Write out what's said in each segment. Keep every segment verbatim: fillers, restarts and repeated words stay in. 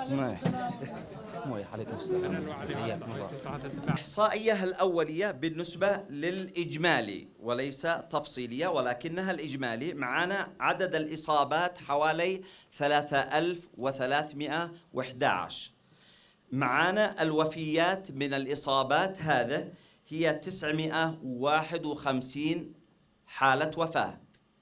الإحصائية الأولية بالنسبة للإجمالي وليس تفصيلية ولكنها الإجمالي، معنا عدد الإصابات حوالي ثلاثة آلاف وثلاثمئة وأحد عشر. معنا الوفيات من الإصابات هذا هي تسعمئة وواحد وخمسين حالة وفاة.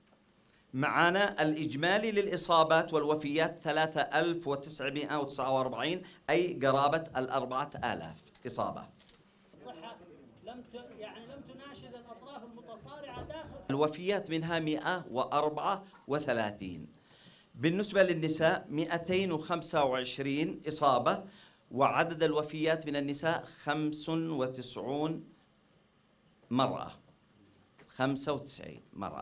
معنا الإجمالي للإصابات والوفيات ثلاثة آلاف وتسعمئة وتسعة وأربعين، أي قرابة الأربعة آلاف إصابة. الصحة لم يعني لم تناشد الأطراف المتصارعة داخل الوفيات منها مئة وأربعة وثلاثين. بالنسبة للنساء مئتين وخمسة وعشرين إصابة، وعدد الوفيات من النساء خمس وتسعون مرأة. خمسة وتسعين مرأة.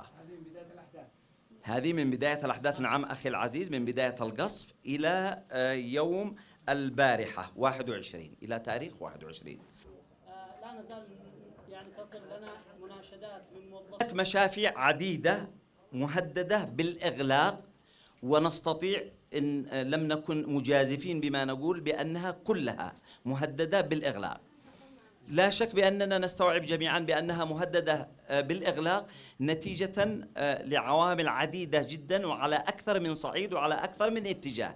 هذه من بداية الأحداث. نعم أخي العزيز، من بداية القصف إلى يوم البارحة واحد وعشرين، إلى تاريخ واحد وعشرين. لا نزال يعني تصل لنا مناشدات من موظفين. مشافي عديدة مهددة بالإغلاق، ونستطيع إن لم نكن مجازفين بما نقول بأنها كلها مهددة بالإغلاق. لا شك بأننا نستوعب جميعا بأنها مهددة بالإغلاق نتيجة لعوامل عديدة جدا وعلى أكثر من صعيد وعلى أكثر من اتجاه.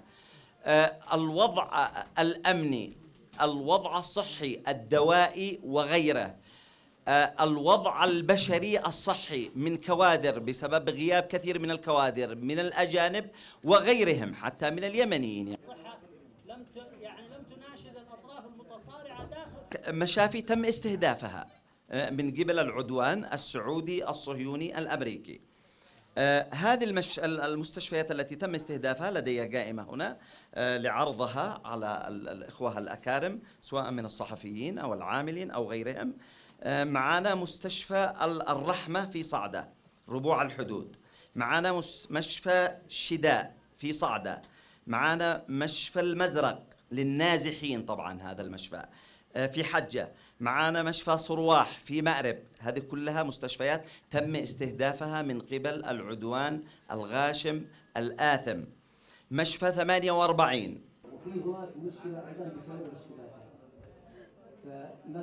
الوضع الأمني، الوضع الصحي الدوائي وغيره، الوضع البشري الصحي من كوادر بسبب غياب كثير من الكوادر من الأجانب وغيرهم حتى من اليمنيين. الصحة لم يعني لم تناشد الأطراف المتصارعة داخل مشافي تم استهدافها من قبل العدوان السعودي الصهيوني الأمريكي. آه هذه المش... المستشفيات التي تم استهدافها لدي قائمة هنا آه لعرضها على الإخوة الأكارم سواء من الصحفيين أو العاملين أو غيرهم. آه معنا مستشفى الرحمة في صعدة ربوع الحدود، معنا مشفى شداء في صعدة، معنا مشفى المزرق للنازحين طبعا هذا المشفى في حجة، معانا مشفى صرواح في مأرب. هذه كلها مستشفيات تم استهدافها من قبل العدوان الغاشم الآثم. مشفى ثمانية وأربعين.